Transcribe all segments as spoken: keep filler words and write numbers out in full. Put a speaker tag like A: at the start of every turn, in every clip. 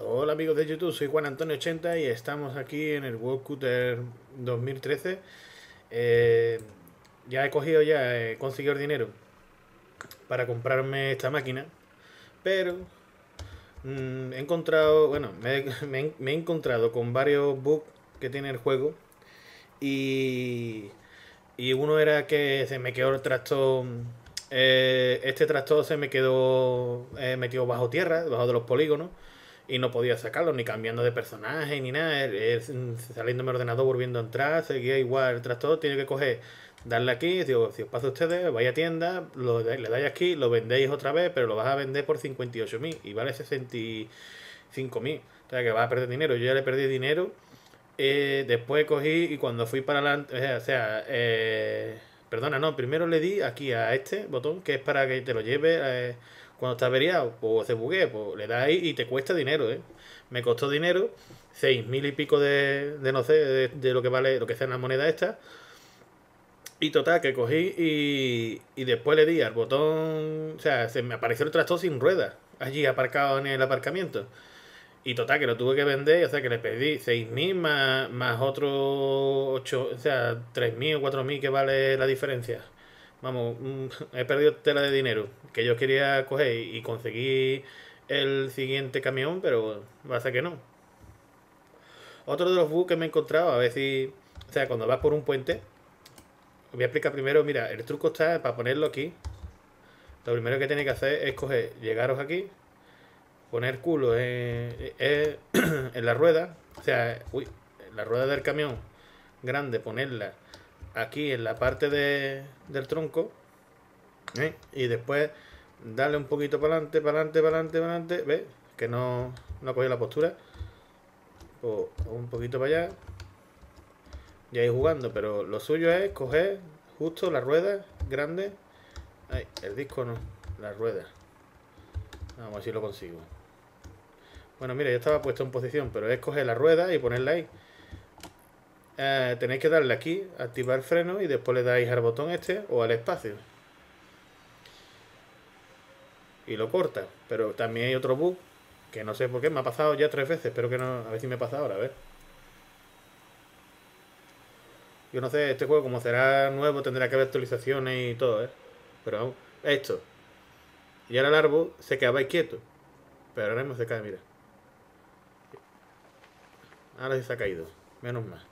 A: Hola amigos de YouTube, soy Juan Antonio ochenta y estamos aquí en el World Cutter dos mil trece. Eh, ya he cogido, ya he conseguido el dinero para comprarme esta máquina, pero mm, he encontrado, bueno, me, me me he encontrado con varios bugs que tiene el juego y, y uno era que se me quedó el tractor, eh, este tractor se me quedó eh, metido bajo tierra, debajo de los polígonos y no podía sacarlo, ni cambiando de personaje, ni nada. Es, saliendo mi ordenador, volviendo a entrar, seguía igual el tractor. Tiene que coger, darle aquí, digo, si os pasa a ustedes, vaya a tienda, lo, le dais aquí, lo vendéis otra vez, pero lo vas a vender por cincuenta y ocho mil y vale sesenta y cinco mil. O sea que vas a perder dinero. Yo ya le perdí dinero. Eh, después cogí y cuando fui para adelante, o sea, eh, perdona, no, primero le di aquí a este botón que es para que te lo lleve eh, cuando está averiado o se buguee, pues le das ahí y te cuesta dinero, ¿eh? Me costó dinero, seis mil y pico de, de no sé, de, de, lo que vale, lo que sea la moneda esta. Y total, que cogí y, y después le di al botón, o sea, se me apareció el tractor sin ruedas, allí aparcado en el aparcamiento. Y total, que lo tuve que vender, o sea que le pedí seis mil más, más otros ocho, o sea, tres mil o cuatro mil que vale la diferencia. Vamos, mm, he perdido tela de dinero que yo quería coger y conseguir el siguiente camión, pero va a ser que no. Otro de los bugs que me he encontrado, a ver si, o sea, cuando vas por un puente, os voy a explicar primero, mira, el truco está para ponerlo aquí. Lo primero que tiene que hacer es coger, llegaros aquí, poner culo en, en, en la rueda, o sea, uy, en la rueda del camión grande, ponerla aquí en la parte de, del tronco, ¿eh? Y después darle un poquito para adelante, para adelante, para adelante, para adelante, ¿ves? Que no, no cogido la postura, pues un poquito para allá, y ahí jugando, pero lo suyo es coger justo la rueda grande, ay, el disco no, la rueda, vamos a ver si lo consigo. Bueno, mira, ya estaba puesto en posición, pero es coger la rueda y ponerla ahí. Eh, tenéis que darle aquí, activar el freno y después le dais al botón este o al espacio. Y lo corta. Pero también hay otro bug que no sé por qué, me ha pasado ya tres veces. Espero que no, a ver si me pasa ahora, a ver. Yo no sé, este juego como será nuevo tendrá que haber actualizaciones y todo, ¿eh? Pero vamos, esto. Y ahora el árbol se quedaba quieto. Pero ahora mismo se cae, mira. Ahora sí se ha caído. Menos mal.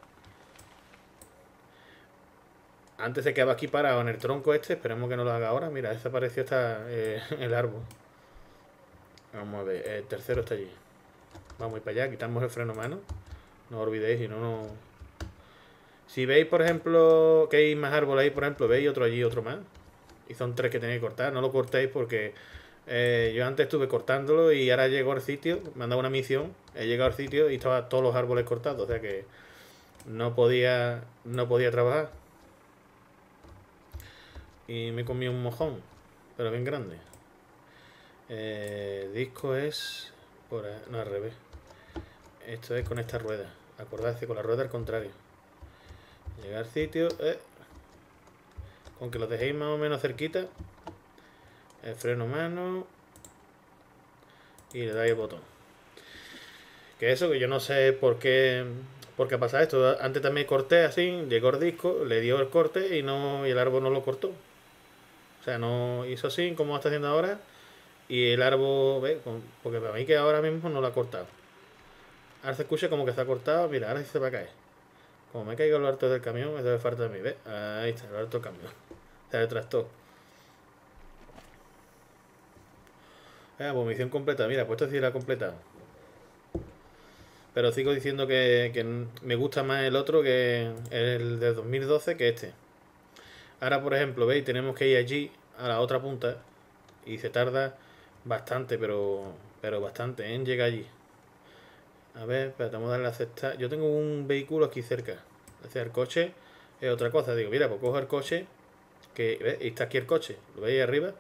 A: Antes se quedaba aquí parado en el tronco este. Esperemos que no lo haga ahora. Mira, desapareció hasta eh, el árbol. Vamos a ver, el tercero está allí. Vamos a ir para allá, quitamos el freno a mano. No os olvidéis, y no, no. Si veis, por ejemplo, que hay más árboles ahí, por ejemplo, veis otro allí, otro más. Y son tres que tenéis que cortar. No lo cortéis porque eh, yo antes estuve cortándolo y ahora llego al sitio, me han dado una misión. He llegado al sitio y estaban todos los árboles cortados. O sea que no podía, no podía trabajar. Y me comí un mojón, pero bien grande. Eh, disco es por ahí, no, al revés. Esto es con esta rueda. Acordarse con la rueda al contrario. Llegar al sitio, eh, con que lo dejéis más o menos cerquita, el freno mano y le dais el botón. Que eso, que yo no sé por qué por qué pasa esto. Antes también corté así, llegó el disco, le dio el corte y no y el árbol no lo cortó. O sea, no hizo así como está haciendo ahora y el árbol, ¿ve? Porque para mí que ahora mismo no lo ha cortado. Ahora se escucha como que se ha cortado, mira, ahora sí se va a caer. Como me caigo en lo alto del camión, me debe falta de mí, ¿ves? Ahí está, el alto del camión. Se retractó. Ah, pues misión completa. Mira, pues esto sí la ha completado. Pero sigo diciendo que, que me gusta más el otro que el de dos mil doce que este. Ahora, por ejemplo, veis, tenemos que ir allí a la otra punta y se tarda bastante, pero pero bastante en llegar allí. A ver, espérate, vamos a darle a aceptar. Yo tengo un vehículo aquí cerca. O sea, el coche es otra cosa. Digo, mira, pues cojo el coche, que ¿ves? Y está aquí el coche. ¿Lo veis arriba?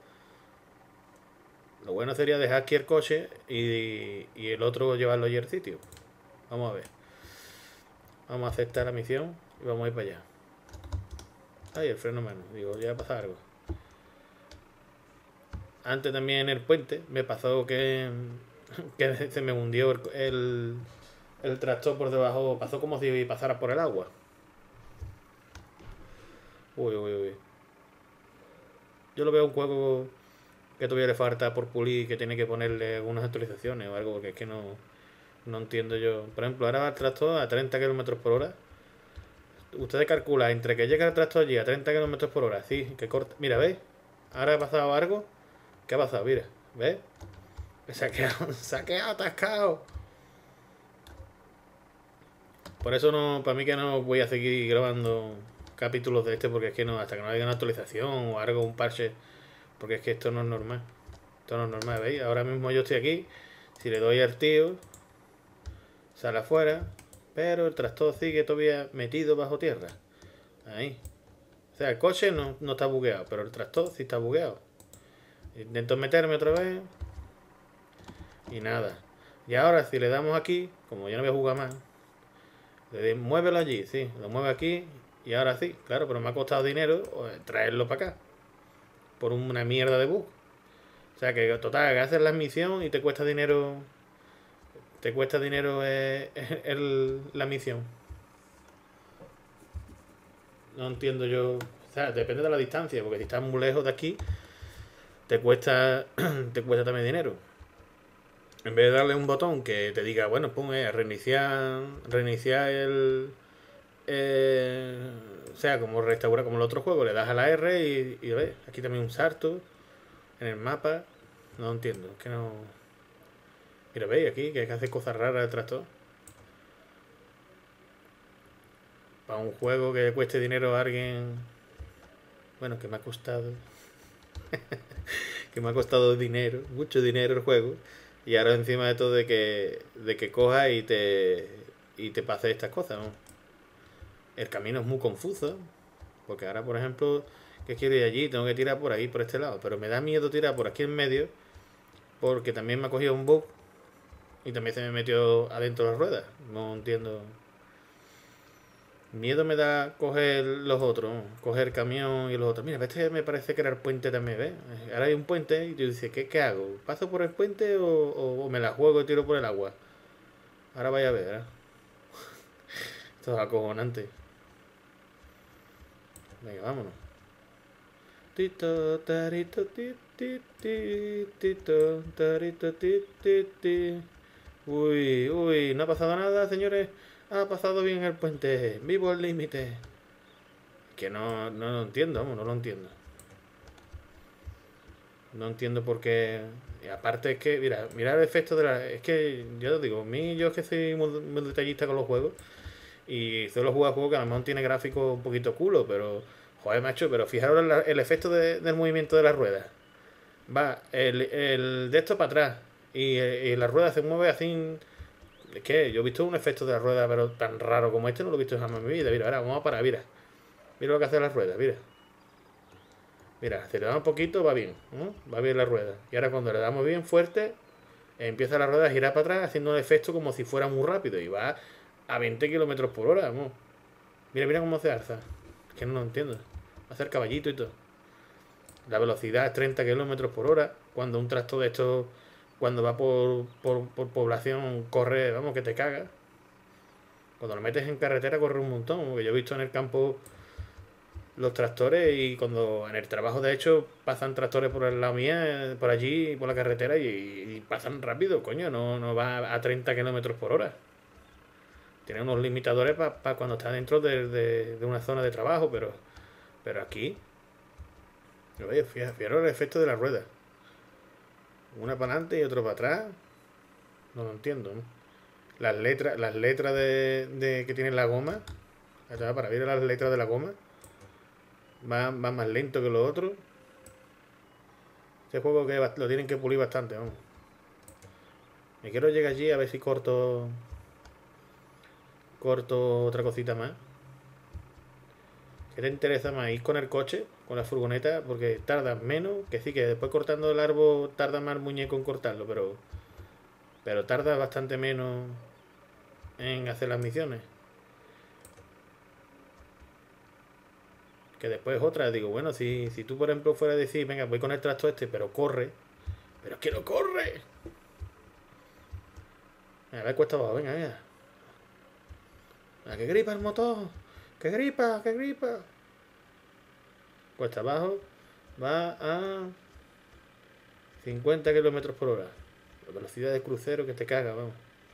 A: Lo bueno sería dejar aquí el coche y, y el otro llevarlo allí al sitio. Vamos a ver. Vamos a aceptar la misión y vamos a ir para allá. Ay, el freno menos. Digo, ya pasa algo. Antes también en el puente me pasó que, que se me hundió el, el, el tractor por debajo. Pasó como si pasara por el agua. Uy, uy, uy. Yo lo veo un juego que todavía le falta por pulir, que tiene que ponerle algunas actualizaciones o algo, porque es que no, no entiendo yo. Por ejemplo, ahora va el tractor a treinta kilómetros por hora. Ustedes calculan, entre que llega el tractor allí a treinta kilómetros por hora, sí, que corta. Mira, ¿veis? Ahora ha pasado algo. ¿Qué ha pasado? Mira, ¿ves? Se ha quedado, se ha quedado atascado. Por eso no, para mí que no voy a seguir grabando capítulos de este, porque es que no, hasta que no haya una actualización o algo, un parche, porque es que esto no es normal. Esto no es normal, ¿veis? Ahora mismo yo estoy aquí, si le doy al tío, sale afuera, pero el tractor sigue todavía metido bajo tierra. Ahí. O sea, el coche no, no está bugueado, pero el tractor sí está bugueado. Intento meterme otra vez. Y nada. Y ahora si le damos aquí, como ya no voy a jugar más, le digo, muévelo allí, sí, lo mueve aquí. Y ahora sí, claro, pero me ha costado dinero traerlo para acá. Por una mierda de bug. O sea que total, que haces la misión y te cuesta dinero. Te cuesta dinero eh, el, la misión. No entiendo yo. O sea, depende de la distancia, porque si estás muy lejos de aquí, te cuesta. Te cuesta también dinero. En vez de darle un botón que te diga, bueno, pum, eh, reiniciar. Reiniciar el. Eh, o sea, como restaurar como el otro juego, le das a la R y, y ves, aquí también un salto en el mapa. No entiendo, es que no. Mira, veis aquí que hay que hacer cosas raras detrás todo. Para un juego que cueste dinero a alguien. Bueno, que me ha costado. que me ha costado dinero, mucho dinero el juego. Y ahora encima de todo de que. de que coja y te. y te pase estas cosas, ¿no? El camino es muy confuso. Porque ahora, por ejemplo, que quiero ir allí, tengo que tirar por ahí, por este lado. Pero me da miedo tirar por aquí en medio. Porque también me ha cogido un bug. Y también se me metió adentro de las ruedas. No entiendo. Miedo me da coger los otros, coger el camión y los otros. Mira, este me parece que era el puente también, ¿ves? Ahora hay un puente y tú dices, ¿qué, qué hago? ¿Paso por el puente o, o, o me la juego y tiro por el agua? Ahora vaya a ver, ¿eh? Esto es acojonante. Venga, vámonos. Tito, tarito, ti, ti, ti, tito, tarito, ti, ti, ti. Uy, uy, no ha pasado nada, señores. Ha pasado bien el puente. Vivo el límite. Que no, no lo entiendo, vamos, no lo entiendo. No entiendo por qué. Y aparte es que, mira, mira el efecto de la. Es que, yo te digo, a mí, yo es que soy muy, muy detallista con los juegos. Y solo juego a juegos que a lo mejor tiene gráficos un poquito culo, pero. Joder, macho, pero fijaros el, el efecto de, del movimiento de las ruedas. Va, el, el de esto para atrás. Y, y la rueda se mueve así. Es que yo he visto un efecto de la rueda, pero tan raro como este no lo he visto jamás en mi vida. Mira, ahora vamos a parar, mira. Mira lo que hace la rueda, mira. Mira, si le damos un poquito va bien, ¿no? Va bien la rueda. Y ahora cuando le damos bien fuerte, empieza la rueda a girar para atrás haciendo un efecto como si fuera muy rápido. Y va a veinte kilómetros por hora, ¿no? Mira, mira cómo se alza. Es que no lo entiendo. Va a hacer caballito y todo. La velocidad es treinta kilómetros por hora. Cuando un tractor de estos, cuando va por, por, por población, corre, vamos, que te caga. Cuando lo metes en carretera corre un montón. Porque yo he visto en el campo los tractores y cuando en el trabajo de hecho pasan tractores por el lado mía, por allí, por la carretera y, y pasan rápido, coño, no, no va a treinta kilómetros por hora. Tiene unos limitadores para pa cuando está dentro de, de, de, una zona de trabajo, pero pero aquí, oye, fíjate el efecto de la rueda. Una para adelante y otra para atrás. No lo entiendo, ¿no? Las letras, las letras de, de que tiene la goma, para ver las letras de la goma. Va, va más lento que los otros. Este juego que lo tienen que pulir bastante, vamos. Me quiero llegar allí a ver si corto. Corto otra cosita más. ¿Qué te interesa más? Ir con el coche, con la furgoneta, porque tarda menos. Que sí, que después cortando el árbol tarda más el muñeco en cortarlo, pero. Pero tarda bastante menos en hacer las misiones. Que después otra, digo, bueno, si, si tú por ejemplo fueras a decir, venga, voy con el tractor este, pero corre, pero es que no corre. A ver, cuesta abajo, venga, venga. ¿A qué gripa el motor? ¿Qué gripa? ¿Qué gripa? Cuesta abajo. Va a cincuenta kilómetros por hora. La velocidad de crucero que te caga, vamos.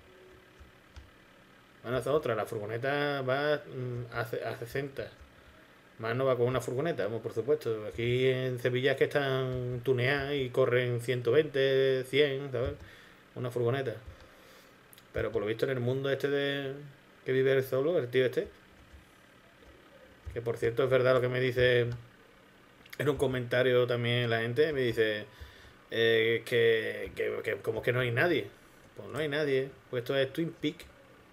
A: Bueno, esa otra. La furgoneta va mm, a, a sesenta. Más no va con una furgoneta, vamos, por supuesto. Aquí en Sevilla es que están tuneadas y corren ciento veinte, cien, ¿sabes? Una furgoneta. Pero por lo visto en el mundo este de que vive él solo, el tío este, que por cierto es verdad lo que me dice en un comentario también la gente, me dice eh, que, que, que como que no hay nadie. Pues no hay nadie, pues esto es Twin Peak.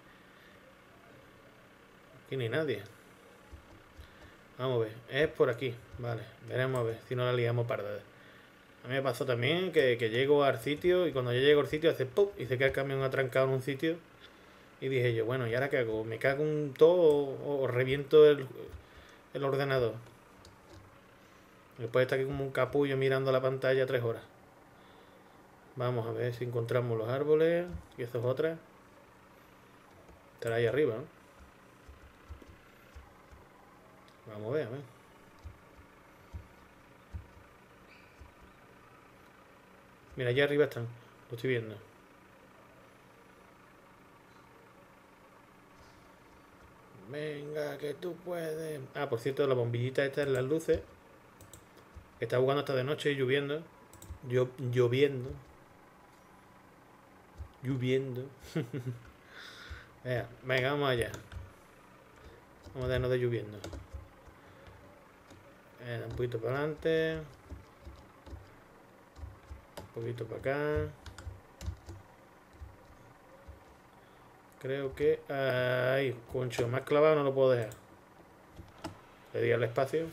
A: Aquí no hay nadie. Vamos a ver, es por aquí, vale, veremos a ver si no la liamos parda. A mí me pasó también que, que llego al sitio y cuando yo llego al sitio hace pop y se queda el camión atrancado en un sitio. Y dije yo, bueno, ¿y ahora qué hago? ¿Me cago en todo o, o reviento el, el ordenador? Después está aquí como un capullo mirando la pantalla tres horas. Vamos a ver si encontramos los árboles. Y eso es otra. Estará ahí arriba, ¿no? Vamos a ver, a ver. Mira, allá arriba están. Lo estoy viendo. Venga, que tú puedes. Ah, por cierto, la bombillita esta en las luces. Está jugando hasta de noche y lloviendo. Llo lloviendo. Lloviendo. Venga, venga, vamos allá. Vamos a darnos de lloviendo. Eh, un poquito para adelante. Un poquito para acá. Creo que... Ahí, concho, más clavado no lo puedo dejar. Le di al espacio.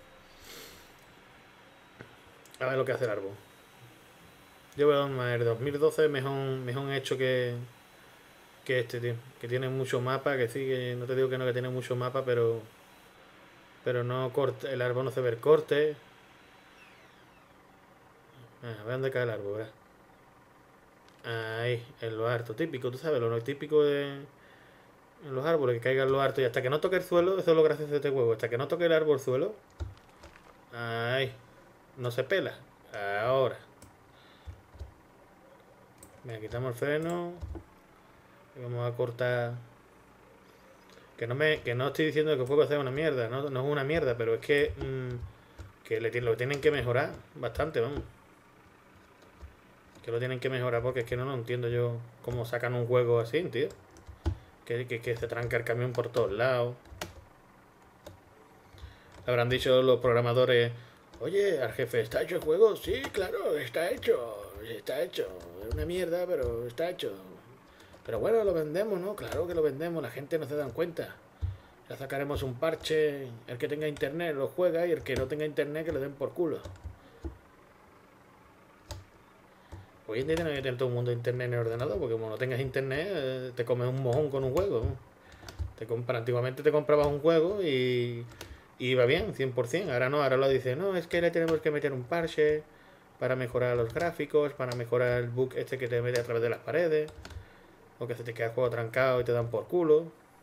A: A ver lo que hace el árbol. Yo veo el dos mil doce mejor, mejor hecho que, que este, tío. Que tiene mucho mapa, que sí, que no te digo que no, que tiene mucho mapa, pero... Pero no corte, el árbol no se ve el corte. Ah, a ver dónde cae el árbol, ¿verdad? Ahí, en lo harto, típico, tú sabes, lo típico de en los árboles, que caigan lo harto y hasta que no toque el suelo, eso es lo gracioso de este juego, hasta que no toque el árbol el suelo, ahí, no se pela, ahora. Venga, quitamos el freno y vamos a cortar. Que no me, que no estoy diciendo que el juego sea una mierda, no, no es una mierda, pero es que mmm, que le, lo tienen que mejorar bastante, vamos. Que lo tienen que mejorar porque es que no, no entiendo yo cómo sacan un juego así, tío. Que, que, que se tranca el camión por todos lados. Habrán dicho los programadores, oye, al jefe, ¿está hecho el juego? Sí, claro, está hecho, está hecho. Es una mierda, pero está hecho. Pero bueno, lo vendemos, ¿no? Claro que lo vendemos, la gente no se da cuenta. Ya sacaremos un parche, el que tenga internet lo juega y el que no tenga internet que le den por culo. Hoy en día tiene que tener todo el mundo internet en el ordenador, porque como no tengas internet, eh, te comes un mojón con un juego. Te compra, antiguamente te comprabas un juego y, y iba bien, cien por cien. Ahora no, ahora lo dice, no, es que le tenemos que meter un parche para mejorar los gráficos, para mejorar el bug este que te mete a través de las paredes, o que se te queda el juego trancado y te dan por culo.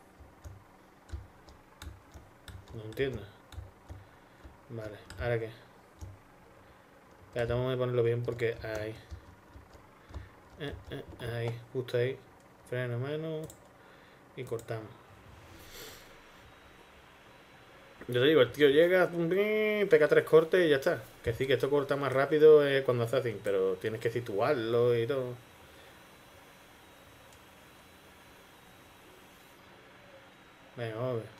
A: No entiendo. Vale, ¿ahora qué? Espérate, vamos a ponerlo bien porque ahí. Eh, eh, ahí, justo ahí. Freno mano y cortamos. Yo te digo, el tío llega, pega tres cortes y ya está. Que sí, que esto corta más rápido eh, cuando hace así, pero tienes que situarlo y todo. Venga, vamos a ver.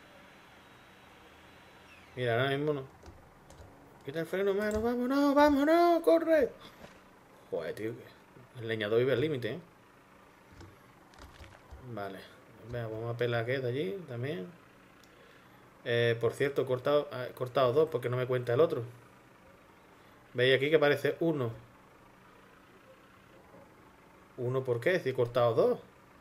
A: Mira, ahora mismo no. Quita el freno, mano, vámonos, vámonos, corre. Joder, tío, el leñador vive al límite, ¿eh? Vale. Venga, vamos a pelar que de allí también. Eh, por cierto, he cortado, he cortado dos porque no me cuenta el otro. ¿Veis aquí que aparece uno? ¿Uno por qué? Si he cortado dos.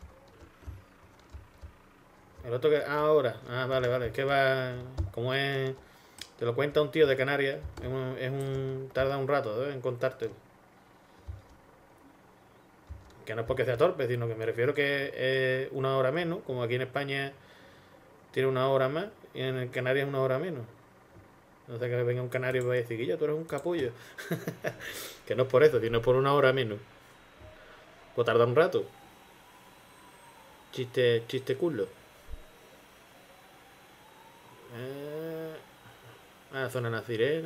A: El otro que... Ah, ahora. Ah, vale, vale. Es que va... Como es... Te lo cuenta un tío de Canarias. Es un... Es un tarda un rato, ¿eh? En contarte. Que no es porque sea torpe, sino que me refiero que es una hora menos, como aquí en España tiene una hora más y en Canarias una hora menos. No sé, que venga un canario y vaya a decir que yo, tú eres un capullo. Que no es por eso, sino por una hora menos. Pues tarda un rato. Chiste, chiste culo. Eh, ah, zona la sirena.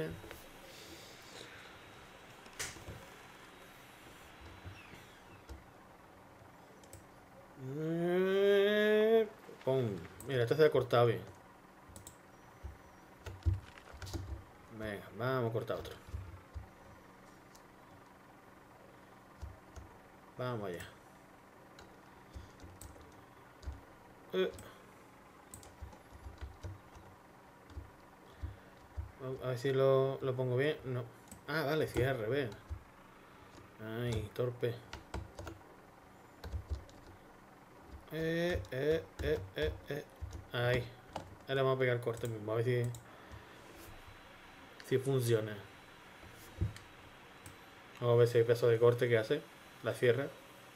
A: Eh, pum. Mira, esto se ha cortado bien. Venga, vamos a cortar otro. Vamos allá. Eh. A ver si lo, lo pongo bien. No. Ah, vale, si es al revés. Ay, torpe. Eh, eh, eh, eh, eh. Ahí. Ahora vamos a pegar el corte mismo. A ver si, si funciona. Vamos a ver si hay peso de corte que hace. La cierra.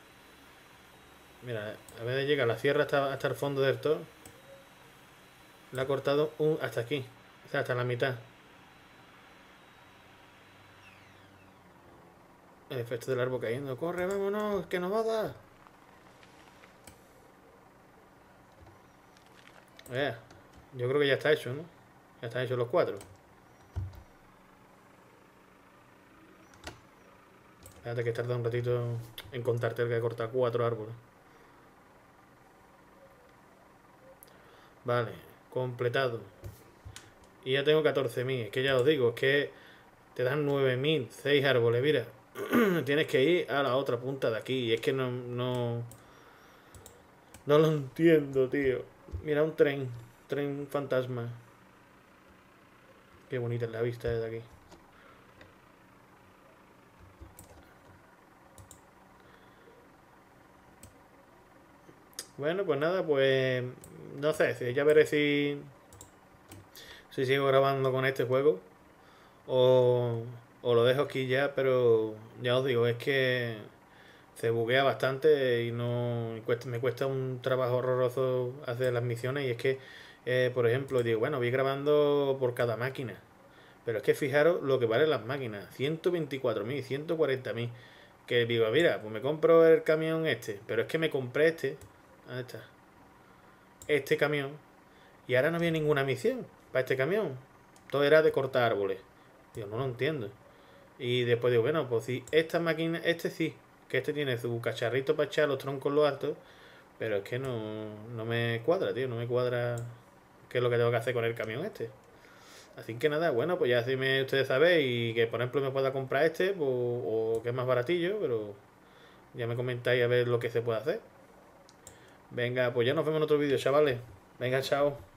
A: Mira, a vez de llegar la sierra hasta, hasta el fondo del todo, la ha cortado un, hasta aquí. O sea, hasta la mitad. El efecto del árbol cayendo. ¡Corre, vámonos! ¡Que nos va a dar! Eh, yo creo que ya está hecho, ¿no? Ya están hechos los cuatro. Espérate que tarda un ratito en contarte el que corta cuatro árboles. Vale, completado. Y ya tengo catorce mil. Es que ya os digo, es que te dan nueve mil, seis árboles. Mira, tienes que ir a la otra punta de aquí. Y es que no, no, no lo entiendo, tío. Mira, un tren. Tren fantasma. Qué bonita es la vista desde aquí. Bueno, pues nada, pues no sé, ya veré si, si sigo grabando con este juego o, o lo dejo aquí ya, pero ya os digo, es que se buguea bastante y no y cuesta, me cuesta un trabajo horroroso hacer las misiones y es que, eh, por ejemplo, digo, bueno, voy grabando por cada máquina, pero es que fijaros lo que valen las máquinas, ciento veinticuatro mil, ciento cuarenta mil, que digo, mira, pues me compro el camión este, pero es que me compré este, ¿dónde está? Este camión y ahora no había ninguna misión para este camión. Todo era de cortar árboles. Digo, no lo entiendo. Y después digo, bueno, pues si esta máquina, este sí, que este tiene su cacharrito para echar los troncos los altos, pero es que no, no me cuadra, tío, no me cuadra qué es lo que tengo que hacer con el camión este. Así que nada, bueno, pues ya si me, ustedes saben y que por ejemplo me pueda comprar este pues, o que es más baratillo, pero ya me comentáis a ver lo que se puede hacer. Venga, pues ya nos vemos en otro vídeo, chavales. Venga, chao.